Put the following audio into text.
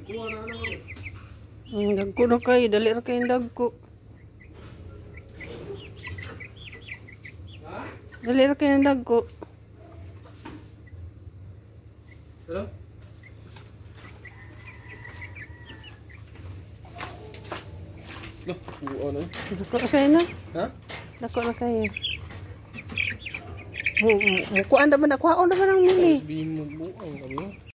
Dagko na kayo, dali ra kayong dagko. Dali ra kayong dagko. Hello? Loh, ano? Dako na kayo na. Ha? Dako na kayo. Mukuan naman, nakuhaon naman ang mili. Sabihin mo buang kami.